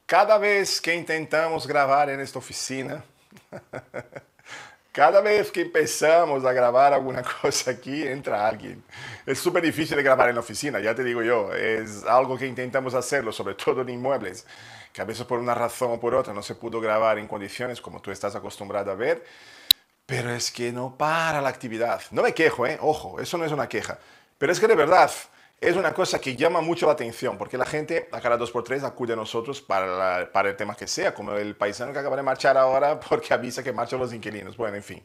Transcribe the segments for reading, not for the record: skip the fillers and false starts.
Cada vez que intentamos grabar en esta oficina, cada vez que empezamos a grabar alguna cosa aquí, entra alguien. Es súper difícil de grabar en la oficina, ya te digo yo. Es algo que intentamos hacerlo, sobre todo en inmuebles, que a veces por una razón o por otra no se pudo grabar en condiciones como tú estás acostumbrado a ver. Pero es que no para la actividad. No me quejo, ¿eh? Ojo, eso no es una queja. Pero es que de verdad es una cosa que llama mucho la atención, porque la gente a cada dos por tres acude a nosotros para el tema que sea, como el paisano que acaba de marchar ahora porque avisa que marchan los inquilinos. Bueno, en fin.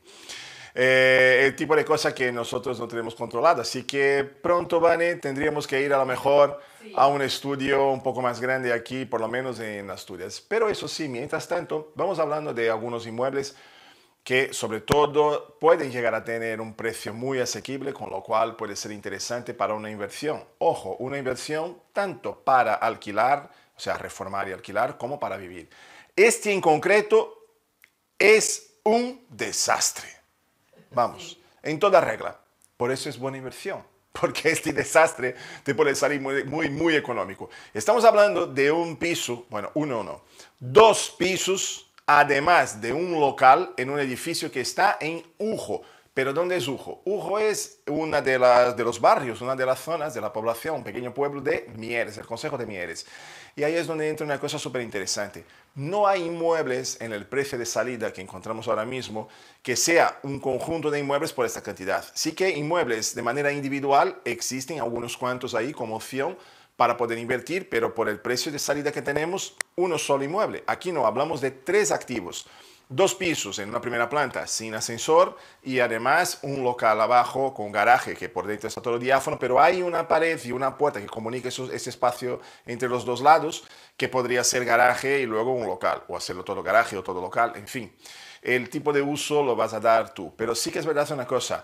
El tipo de cosa que nosotros no tenemos controlado. Así que pronto, Vane, tendríamos que ir a lo mejor a Sí. un estudio un poco más grande aquí, por lo menos en Asturias. Pero eso sí, mientras tanto, vamos hablando de algunos inmuebles que sobre todo pueden llegar a tener un precio muy asequible, con lo cual puede ser interesante para una inversión. Ojo, una inversión tanto para alquilar, o sea, reformar y alquilar, como para vivir. Este en concreto es un desastre. Vamos, Sí. en toda regla. Por eso es buena inversión. Porque este desastre te puede salir muy económico. Estamos hablando de un piso, bueno, uno no, dos pisos, además de un local en un edificio que está en Ujo. Pero ¿dónde es Ujo? Ujo es una de los barrios, una de las zonas de la población, un pequeño pueblo de Mieres, el Consejo de Mieres. Y ahí es donde entra una cosa súper interesante. No hay inmuebles en el precio de salida que encontramos ahora mismo que sea un conjunto de inmuebles por esta cantidad. Sí que inmuebles de manera individual existen algunos cuantos ahí como opción para poder invertir, pero por el precio de salida que tenemos, uno solo inmueble. Aquí no, hablamos de tres activos. Dos pisos en una primera planta sin ascensor y además un local abajo con garaje que por dentro está todo diáfano, pero hay una pared y una puerta que comunica ese espacio entre los dos lados que podría ser garaje y luego un local, o hacerlo todo garaje o todo local, en fin. El tipo de uso lo vas a dar tú, pero sí que es verdad una cosa,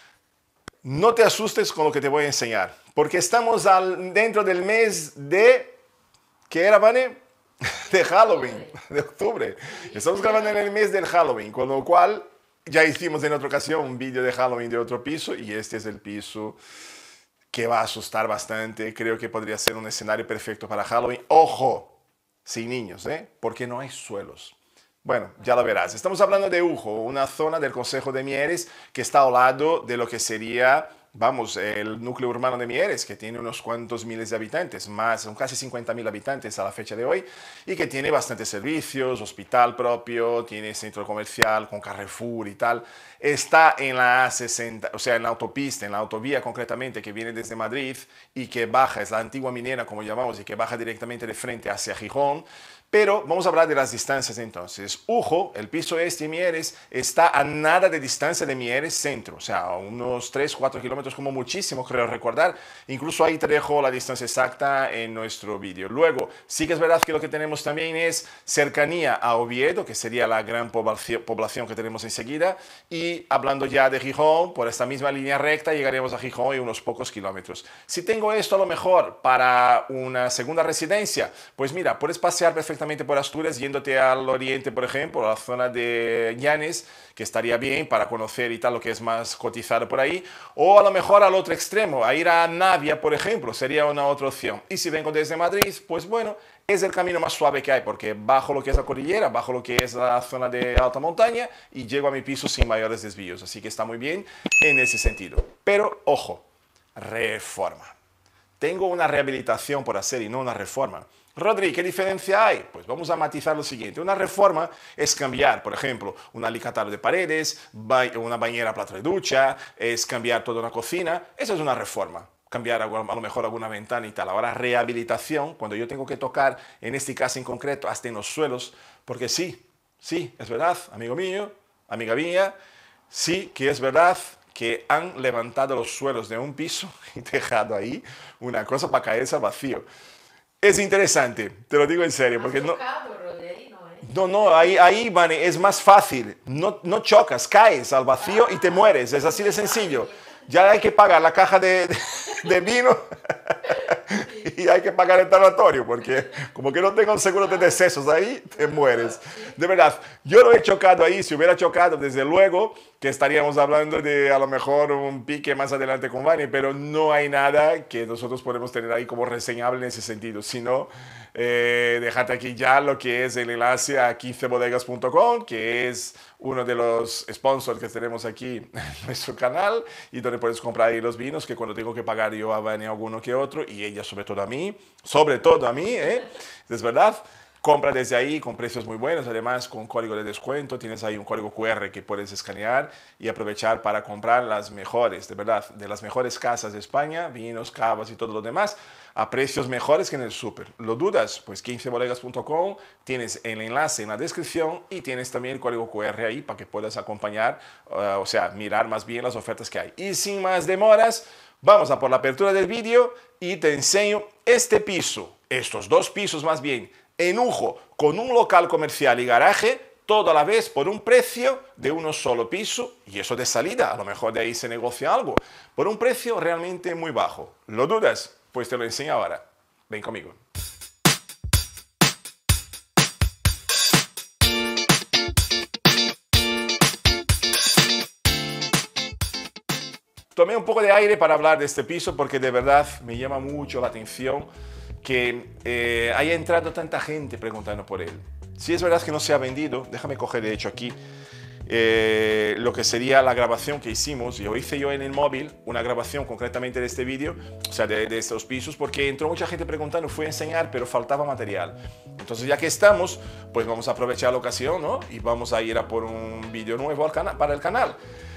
no te asustes con lo que te voy a enseñar, porque estamos dentro del mes de... ¿Qué era, Vane? De Halloween, Octubre. de octubre. Sí. Estamos grabando en el mes del Halloween, con lo cual ya hicimos en otra ocasión un vídeo de Halloween de otro piso y este es el piso que va a asustar bastante. Creo que podría ser un escenario perfecto para Halloween. Ojo, sin niños, ¿eh? Porque no hay suelos. Bueno, ya lo verás. Estamos hablando de Ujo, una zona del Consejo de Mieres que está al lado de lo que sería, vamos, el núcleo urbano de Mieres, que tiene unos cuantos miles de habitantes, más, son casi 50.000 habitantes a la fecha de hoy, y que tiene bastantes servicios, hospital propio, tiene centro comercial con Carrefour y tal. Está en la A60, o sea, en la autopista, en la autovía concretamente, que viene desde Madrid y que baja, es la antigua minera, como llamamos, y que baja directamente de frente hacia Gijón. Pero vamos a hablar de las distancias entonces. Ujo, el piso este de Mieres, está a nada de distancia de Mieres centro, o sea, a unos 3 4 kilómetros como muchísimo, creo recordar. Incluso ahí te dejo la distancia exacta en nuestro vídeo. Luego, sí que es verdad que lo que tenemos también es cercanía a Oviedo, que sería la gran población que tenemos enseguida. Y hablando ya de Gijón, por esta misma línea recta llegaremos a Gijón y unos pocos kilómetros. Si tengo esto a lo mejor para una segunda residencia, pues mira, puedes pasear perfectamente por Asturias yéndote al oriente, por ejemplo, a la zona de Llanes, que estaría bien para conocer y tal lo que es más cotizado por ahí, o a lo mejor al otro extremo, a ir a Navia, por ejemplo, sería una otra opción. Y si vengo desde Madrid, pues bueno, es el camino más suave que hay, porque bajo lo que es la cordillera, bajo lo que es la zona de alta montaña y llego a mi piso sin mayores desvíos, así que está muy bien en ese sentido. Pero ojo, reforma. Tengo una rehabilitación por hacer y no una reforma. Rodri, ¿qué diferencia hay? Pues vamos a matizar lo siguiente. Una reforma es cambiar, por ejemplo, un alicatado de paredes, una bañera, plato de ducha, es cambiar toda una cocina. Eso es una reforma. Cambiar a lo mejor alguna ventana y tal. Ahora, rehabilitación, cuando yo tengo que tocar, en este caso en concreto, hasta en los suelos, porque sí, sí, es verdad, amigo mío, amiga mía, sí que es verdad que han levantado los suelos de un piso y dejado ahí una cosa para caerse al vacío. Es interesante, te lo digo en serio, Has porque no, chocado, Rodri, ¿no? no, ahí, Vane, es más fácil. No, no chocas, caes al vacío y te Ah, mueres. Es así de sencillo. vale. Ya hay que pagar la caja de vino Sí, y hay que pagar el tanatorio, porque como que no tengo un seguro de claro. decesos ahí, te mueres. Sí. De verdad, yo no he chocado ahí. Si hubiera chocado, desde luego que estaríamos hablando de a lo mejor un pique más adelante con Vani, pero no hay nada que nosotros podemos tener ahí como reseñable en ese sentido. Si no, dejarte aquí ya lo que es el enlace a 15bodegas.com, que es uno de los sponsors que tenemos aquí en nuestro canal y donde puedes comprar ahí los vinos que cuando tengo que pagar yo a Vane alguno que otro y ella sobre todo a mí, es verdad. Compra desde ahí con precios muy buenos, además con código de descuento, tienes ahí un código QR que puedes escanear y aprovechar para comprar las mejores, de verdad, de las mejores casas de España, vinos, cavas y todo lo demás, a precios mejores que en el súper. ¿Lo dudas? Pues 15bodegas.com, tienes el enlace en la descripción y tienes también el código QR ahí para que puedas acompañar, o sea, mirar más bien las ofertas que hay. Y sin más demoras, vamos a por la apertura del vídeo y te enseño este piso, estos dos pisos más bien, en Ujo, con un local comercial y garaje, todo a la vez por un precio de uno solo piso, y eso de salida, a lo mejor de ahí se negocia algo, por un precio realmente muy bajo. ¿Lo dudas? Pues te lo enseño ahora. Ven conmigo. Tomé un poco de aire para hablar de este piso porque de verdad me llama mucho la atención que haya entrado tanta gente preguntando por él. Si es verdad que no se ha vendido, déjame coger de hecho aquí lo que sería la grabación que hicimos. Yo hice yo en el móvil una grabación concretamente de este vídeo, o sea, de estos pisos, porque entró mucha gente preguntando, fui a enseñar, pero faltaba material. Entonces ya que estamos, pues vamos a aprovechar la ocasión, ¿no? Y vamos a ir a por un vídeo nuevo al para el canal.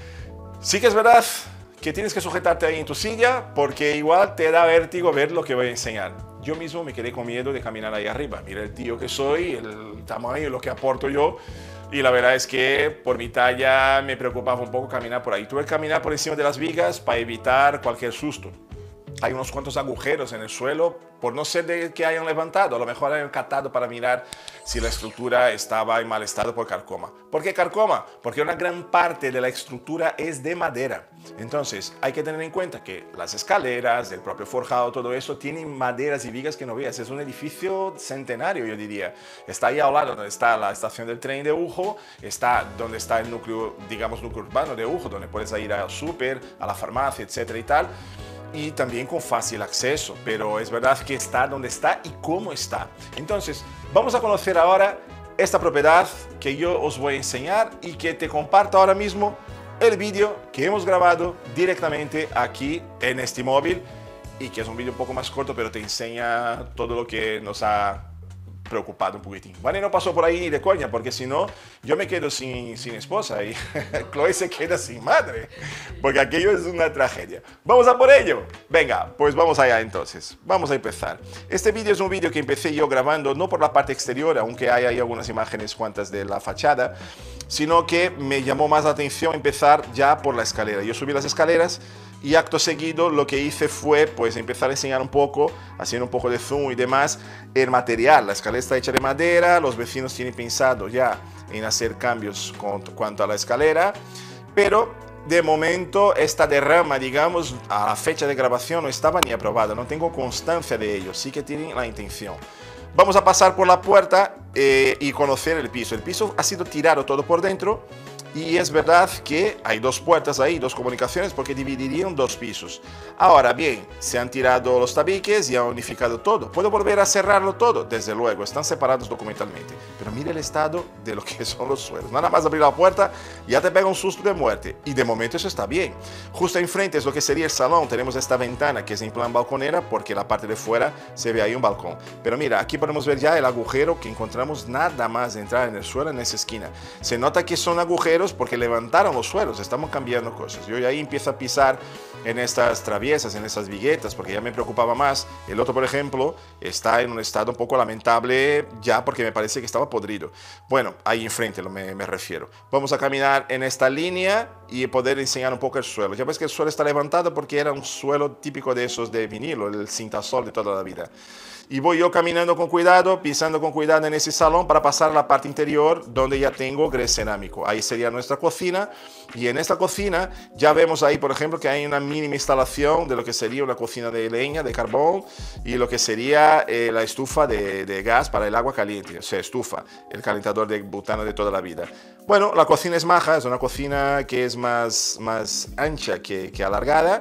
Sí que es verdad que tienes que sujetarte ahí en tu silla porque igual te da vértigo ver lo que voy a enseñar. Yo mismo me quedé con miedo de caminar ahí arriba. Mira el tío que soy, el tamaño, lo que aporto yo. Y la verdad es que por mi talla me preocupaba un poco caminar por ahí. Tuve que caminar por encima de las vigas para evitar cualquier susto. Hay unos cuantos agujeros en el suelo, por no ser de que hayan levantado, a lo mejor hayan catado para mirar si la estructura estaba en mal estado por carcoma. ¿Por qué carcoma? Porque una gran parte de la estructura es de madera. Entonces hay que tener en cuenta que las escaleras, el propio forjado, todo eso tienen maderas y vigas que no veas. Es un edificio centenario, yo diría. Está ahí al lado donde está la estación del tren de Ujo, está donde está el núcleo, digamos, núcleo urbano de Ujo, donde puedes ir al súper, a la farmacia, etcétera y tal. Y también con fácil acceso, pero es verdad que está donde está y cómo está. Entonces, vamos a conocer ahora esta propiedad que yo os voy a enseñar y que te comparto ahora mismo el vídeo que hemos grabado directamente aquí en este móvil y que es un vídeo un poco más corto, pero te enseña todo lo que nos ha preocupado un poquitín. Vale, no pasó por ahí de coña, porque si no, yo me quedo sin esposa y Chloe se queda sin madre, porque aquello es una tragedia. ¿Vamos a por ello? Venga, pues vamos allá entonces. Vamos a empezar. Este vídeo es un vídeo que empecé yo grabando, no por la parte exterior, aunque hay ahí algunas imágenes cuantas de la fachada, sino que me llamó más la atención empezar ya por la escalera. Yo subí las escaleras y acto seguido lo que hice fue pues empezar a enseñar un poco, haciendo un poco de zoom y demás, el material. La escalera está hecha de madera, los vecinos tienen pensado ya en hacer cambios cuanto a la escalera, pero de momento esta derrama, digamos, a la fecha de grabación no estaba ni aprobada, no tengo constancia de ello, sí que tienen la intención. Vamos a pasar por la puerta y conocer el piso. El piso ha sido tirado todo por dentro. Y es verdad que hay dos puertas ahí, dos comunicaciones, porque dividirían dos pisos. Ahora bien, se han tirado los tabiques y han unificado todo. ¿Puedo volver a cerrarlo todo? Desde luego, están separados documentalmente. Pero mira el estado de lo que son los suelos. Nada más abrir la puerta, ya te pega un susto de muerte. Y de momento eso está bien. Justo enfrente es lo que sería el salón. Tenemos esta ventana que es en plan balconera, porque la parte de fuera se ve ahí un balcón. Pero mira, aquí podemos ver ya el agujero que encontramos nada más de entrar en el suelo en esa esquina. Se nota que son agujeros porque levantaron los suelos, estamos cambiando cosas. Yo ya ahí empiezo a pisar en estas traviesas, en estas viguetas, porque ya me preocupaba más. El otro, por ejemplo, está en un estado un poco lamentable ya porque me parece que estaba podrido. Bueno, ahí enfrente me refiero. Vamos a caminar en esta línea y poder enseñar un poco el suelo. Ya ves que el suelo está levantado porque era un suelo típico de esos de vinilo, el cintasol de toda la vida. Y voy yo caminando con cuidado, pisando con cuidado en ese salón para pasar a la parte interior donde ya tengo grés cerámico. Ahí sería nuestra cocina y en esta cocina ya vemos ahí, por ejemplo, que hay una mínima instalación de lo que sería una cocina de leña, de carbón y lo que sería la estufa de gas para el agua caliente, o sea, estufa, el calentador de butano de toda la vida. Bueno, la cocina es maja, es una cocina que es más ancha que alargada.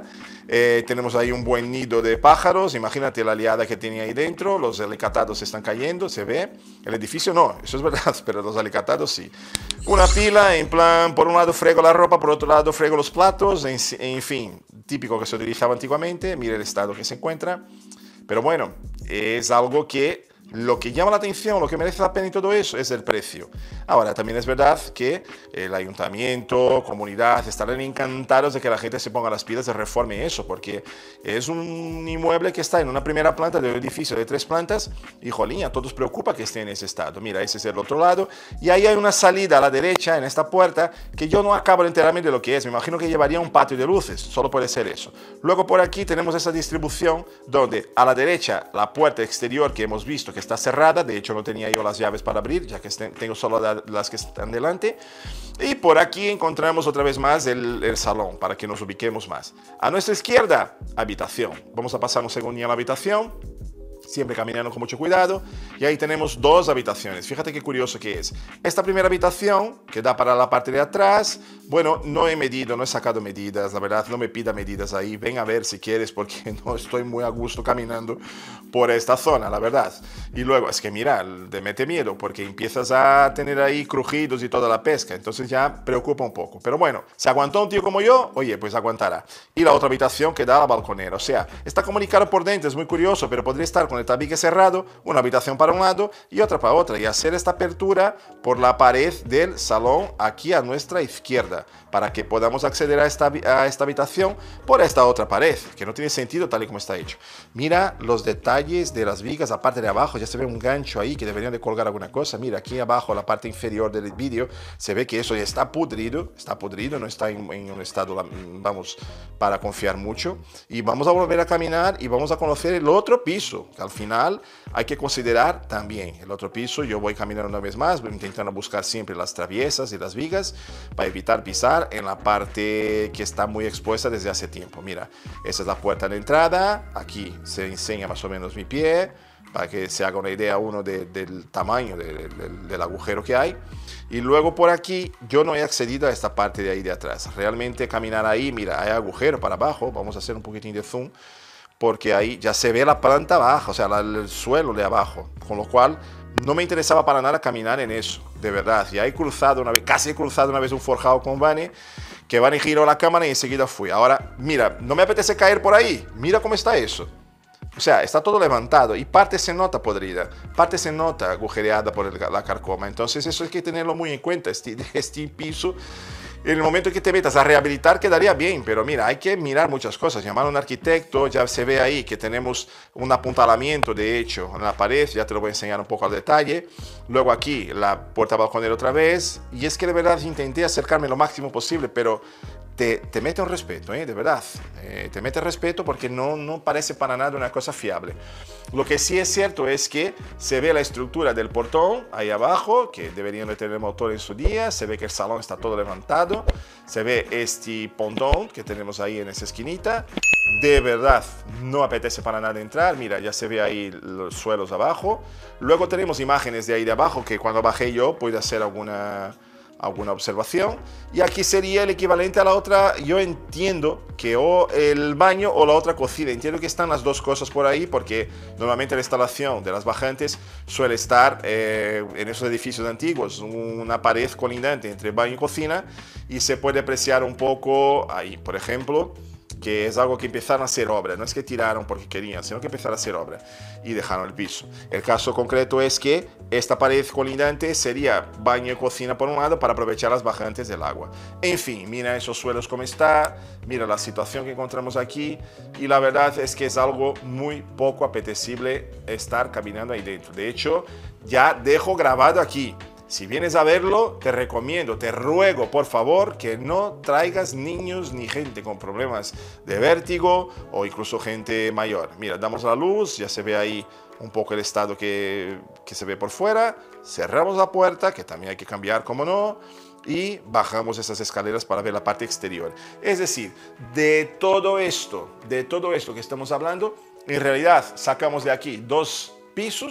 Tenemos ahí un buen nido de pájaros. Imagínate la liada que tenía ahí dentro. Los alicatados se están cayendo, se ve. El edificio no, eso es verdad, pero los alicatados sí. Una pila, en plan, por un lado frego la ropa, por otro lado frego los platos. En fin, típico que se utilizaba antiguamente. Mire el estado que se encuentra. Pero bueno, es algo que lo que llama la atención, lo que merece la pena y todo eso es el precio. Ahora, también es verdad que el ayuntamiento, comunidad, estarán encantados de que la gente se ponga las pilas de reforme eso, porque es un inmueble que está en una primera planta de un edificio de 3 plantas y, jolín, a todos preocupa que esté en ese estado. Mira, ese es el otro lado y ahí hay una salida a la derecha en esta puerta que yo no acabo de enterarme de lo que es. Me imagino que llevaría un patio de luces, solo puede ser eso. Luego por aquí tenemos esa distribución donde a la derecha la puerta exterior que hemos visto que está cerrada, de hecho no tenía yo las llaves para abrir, ya que tengo solo las que están delante. Y por aquí encontramos otra vez más el salón, para que nos ubiquemos más. A nuestra izquierda, habitación. Vamos a pasar un segundo a la habitación, siempre caminando con mucho cuidado. Y ahí tenemos 2 habitaciones. Fíjate qué curioso que es. Esta primera habitación, que da para la parte de atrás, bueno, no he medido, no he sacado medidas, la verdad, no me pida medidas ahí. Ven a ver si quieres, porque no estoy muy a gusto caminando por esta zona, la verdad. Y luego, es que mira, te mete miedo, porque empiezas a tener ahí crujidos y toda la pesca. Entonces ya preocupa un poco. Pero bueno, si aguantó un tío como yo, oye, pues aguantará. Y la otra habitación que da a la balconera. O sea, está comunicado por dentro, es muy curioso, pero podría estar con el tabique cerrado, una habitación para un lado y otra para otra, y hacer esta apertura por la pared del salón aquí a nuestra izquierda, para que podamos acceder a esta habitación por esta otra pared, que no tiene sentido tal y como está hecho. Mira los detalles de las vigas, la parte de abajo, ya se ve un gancho ahí que deberían de colgar alguna cosa. Mira, aquí abajo, la parte inferior del vídeo, se ve que eso ya está podrido, no está en un estado, vamos, para confiar mucho. Y vamos a volver a caminar y vamos a conocer el otro piso, que al final hay que considerar también. El otro piso, yo voy caminando una vez más, voy intentando buscar siempre las traviesas y las vigas para evitar pisar en la parte que está muy expuesta desde hace tiempo. Mira, esa es la puerta de entrada, aquí se enseña más o menos mi pie, para que se haga una idea uno del tamaño del agujero que hay. Y luego por aquí yo no he accedido a esta parte de ahí de atrás. Realmente caminar ahí, mira, hay agujero para abajo, vamos a hacer un poquitín de zoom, porque ahí ya se ve la planta baja, o sea, el suelo de abajo, con lo cual no me interesaba para nada caminar en eso, de verdad. Ya he cruzado una vez, casi he cruzado una vez un forjado con Vane, que Vane giró la cámara y enseguida fui. Ahora, mira, no me apetece caer por ahí, mira cómo está eso. O sea, está todo levantado y parte se nota podrida, parte se nota agujereada por la carcoma. Entonces eso hay que tenerlo muy en cuenta, este piso. En el momento que te metas a rehabilitar quedaría bien, pero mira, hay que mirar muchas cosas, llamar a un arquitecto, ya se ve ahí que tenemos un apuntalamiento de hecho en la pared, ya te lo voy a enseñar un poco al detalle. Luego aquí la puerta balconera otra vez, y es que de verdad intenté acercarme lo máximo posible, pero te mete un respeto, de verdad, te mete respeto porque no parece para nada una cosa fiable. Lo que sí es cierto es que se ve la estructura del portón ahí abajo, que deberían de tener motor en su día, se ve que el salón está todo levantado, se ve este pontón que tenemos ahí en esa esquinita. De verdad, no apetece para nada entrar, mira, ya se ve ahí los suelos abajo. Luego tenemos imágenes de ahí de abajo que cuando bajé yo pude hacer alguna observación, y aquí sería el equivalente a la otra. Yo entiendo que o el baño o la otra cocina, entiendo que están las dos cosas por ahí, porque normalmente la instalación de las bajantes suele estar en esos edificios antiguos, una pared colindante entre baño y cocina, y se puede apreciar un poco ahí, por ejemplo, que es algo que empezaron a hacer obra, no es que tiraron porque querían, sino que empezaron a hacer obra y dejaron el piso. El caso concreto es que esta pared colindante sería baño y cocina por un lado para aprovechar las bajantes del agua. En fin, mira esos suelos como está, mira la situación que encontramos aquí, y la verdad es que es algo muy poco apetecible estar caminando ahí dentro. De hecho, ya dejo grabado aquí. Si vienes a verlo, te recomiendo, te ruego, por favor, que no traigas niños ni gente con problemas de vértigo o incluso gente mayor. Mira, damos la luz, ya se ve ahí un poco el estado que se ve por fuera. Cerramos la puerta, que también hay que cambiar, como no, y bajamos esas escaleras para ver la parte exterior. Es decir, de todo esto que estamos hablando, en realidad sacamos de aquí 2 pisos,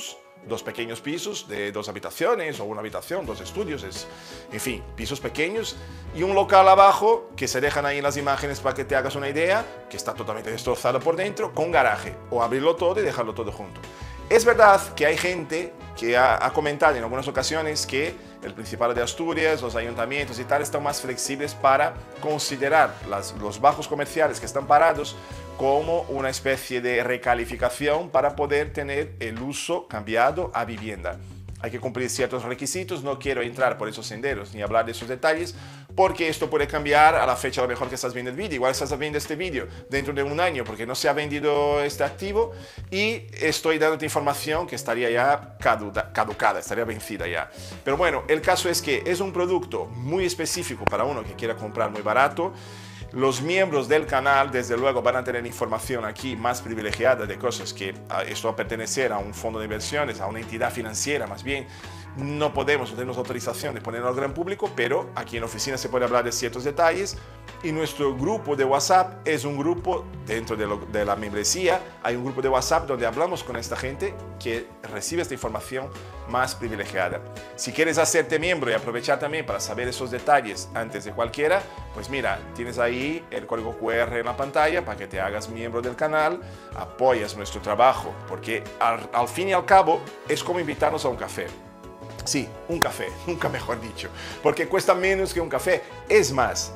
2 pequeños pisos de 2 habitaciones o una habitación, 2 estudios, en fin, pisos pequeños y un local abajo que se dejan ahí en las imágenes para que te hagas una idea, que está totalmente destrozado por dentro, con garaje, o abrirlo todo y dejarlo todo junto. Es verdad que hay gente que ha comentado en algunas ocasiones que el Principado de Asturias, los ayuntamientos y tal están más flexibles para considerar los bajos comerciales que están parados como una especie de recalificación para poder tener el uso cambiado a vivienda. Hay que cumplir ciertos requisitos, no quiero entrar por esos senderos ni hablar de esos detalles, porque esto puede cambiar a la fecha a lo mejor que estás viendo el vídeo. Igual estás viendo este vídeo dentro de un año porque no se ha vendido este activo y estoy dándote información que estaría ya caducada, estaría vencida ya. Pero bueno, el caso es que es un producto muy específico para uno que quiera comprar muy barato. Los miembros del canal, desde luego, van a tener información aquí más privilegiada de cosas que esto va a pertenecer a un fondo de inversiones, a una entidad financiera más bien. No tenemos autorización de ponerlo al gran público, pero aquí en la oficina se puede hablar de ciertos detalles. Y nuestro grupo de WhatsApp es un grupo dentro de la membresía. Hay un grupo de WhatsApp donde hablamos con esta gente que recibe esta información más privilegiada. Si quieres hacerte miembro y aprovechar también para saber esos detalles antes de cualquiera, pues mira, tienes ahí el código QR en la pantalla para que te hagas miembro del canal, apoyas nuestro trabajo, porque al fin y al cabo es como invitarnos a un café. Sí, un café, nunca mejor dicho, porque cuesta menos que un café. Es más,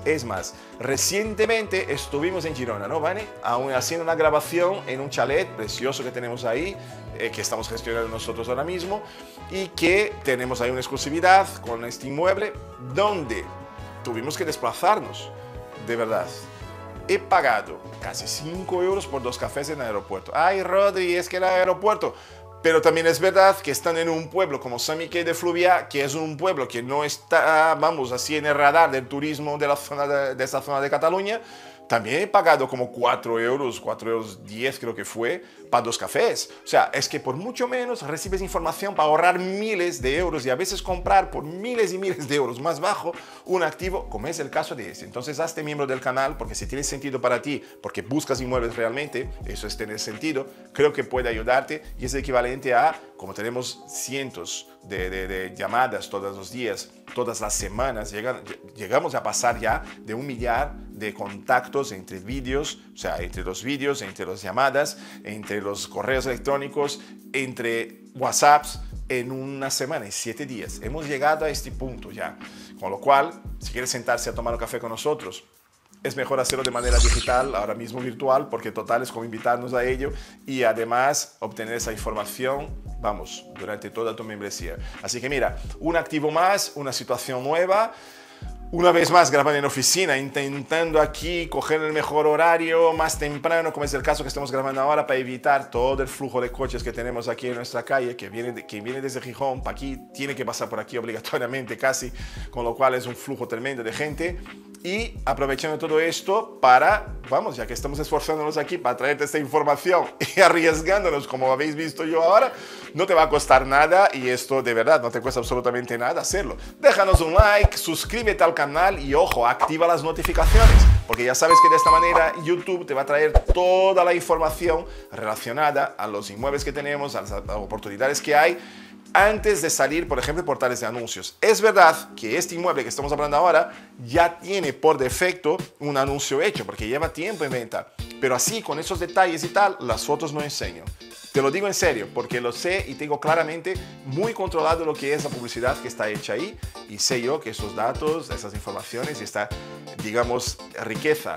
recientemente estuvimos en Girona, ¿no, Vane? Haciendo una grabación en un chalet precioso que tenemos ahí, que estamos gestionando nosotros ahora mismo, y que tenemos ahí una exclusividad con este inmueble, donde tuvimos que desplazarnos, de verdad. He pagado casi 5 euros por 2 cafés en el aeropuerto. Ay, Rodri, es que el aeropuerto... Pero también es verdad que están en un pueblo como Sant Miquel de Fluvià, que es un pueblo que no está, vamos, así en el radar del turismo de esa zona de Cataluña. También he pagado como 4 euros, 4,10 € creo que fue, para 2 cafés. O sea, es que por mucho menos recibes información para ahorrar miles de euros y a veces comprar por miles y miles de euros más bajo un activo, como es el caso de este. Entonces, hazte miembro del canal, porque si tiene sentido para ti, porque buscas inmuebles realmente, eso es tener sentido, creo que puede ayudarte y es equivalente a, como tenemos cientos de llamadas todos los días, todas las semanas, llegamos a pasar ya de 1 millar de contactos entre vídeos, o sea, entre los vídeos, entre las llamadas, entre los correos electrónicos, entre WhatsApps, en una semana, en 7 días. Hemos llegado a este punto ya, con lo cual, si quieres sentarse a tomar un café con nosotros, es mejor hacerlo de manera digital, ahora mismo virtual, porque total es como invitarnos a ello y además obtener esa información, vamos, durante toda tu membresía. Así que mira, un activo más, una situación nueva. Una vez más grabando en oficina, intentando aquí coger el mejor horario más temprano, como es el caso que estamos grabando ahora, para evitar todo el flujo de coches que tenemos aquí en nuestra calle, que viene desde Gijón para aquí, tiene que pasar por aquí obligatoriamente casi, con lo cual es un flujo tremendo de gente. Y aprovechando todo esto para, vamos, ya que estamos esforzándonos aquí para traerte esta información y arriesgándonos, como habéis visto yo ahora, no te va a costar nada y esto de verdad no te cuesta absolutamente nada hacerlo. Déjanos un like, suscríbete al canal y ojo, activa las notificaciones, porque ya sabes que de esta manera YouTube te va a traer toda la información relacionada a los inmuebles que tenemos, a las oportunidades que hay, antes de salir, por ejemplo, portales de anuncios. Es verdad que este inmueble que estamos hablando ahora ya tiene por defecto un anuncio hecho, porque lleva tiempo en venta, pero así, con esos detalles y tal, las fotos no enseño. Te lo digo en serio, porque lo sé y tengo claramente muy controlado lo que es la publicidad que está hecha ahí y sé yo que esos datos, esas informaciones y esta, digamos, riqueza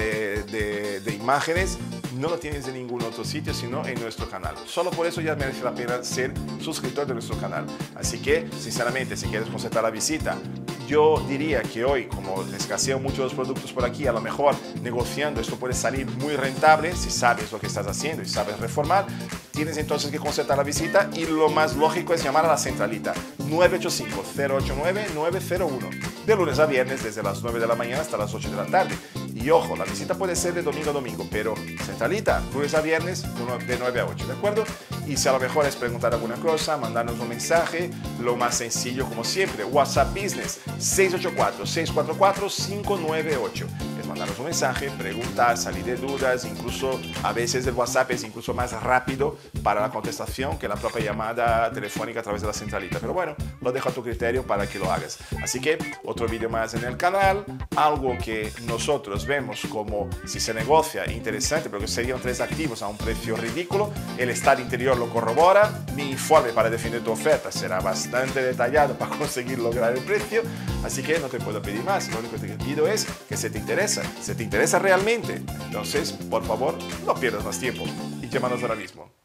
de imágenes no lo tienes en ningún otro sitio sino en nuestro canal. Solo por eso ya merece la pena ser suscriptor de nuestro canal. Así que, sinceramente, si quieres concertar la visita, yo diría que hoy, como escasean muchos los productos por aquí, a lo mejor negociando esto puede salir muy rentable si sabes lo que estás haciendo y sabes reformar. Tienes entonces que concertar la visita y lo más lógico es llamar a la centralita 985-089-901 de lunes a viernes desde las 9 de la mañana hasta las 8 de la tarde. Y ojo, la visita puede ser de domingo a domingo, pero centralita, lunes a viernes de 9 a 8, ¿de acuerdo? Y si a lo mejor es preguntar alguna cosa, mandarnos un mensaje, lo más sencillo como siempre, WhatsApp Business 684-644-598. puedes mandarnos un mensaje, preguntar, salir de dudas, incluso a veces el WhatsApp es incluso más rápido para la contestación que la propia llamada telefónica a través de la centralita. Pero bueno, lo dejo a tu criterio para que lo hagas. Así que otro vídeo más en el canal, algo que nosotros vemos como si se negocia interesante, porque serían 3 activos a un precio ridículo. El estado interior lo corrobora, mi informe para definir tu oferta será bastante detallado para conseguir lograr el precio, así que no te puedo pedir más. Lo único que te pido es que se te interesa realmente. Entonces, por favor, no pierdas más tiempo y llámanos ahora mismo.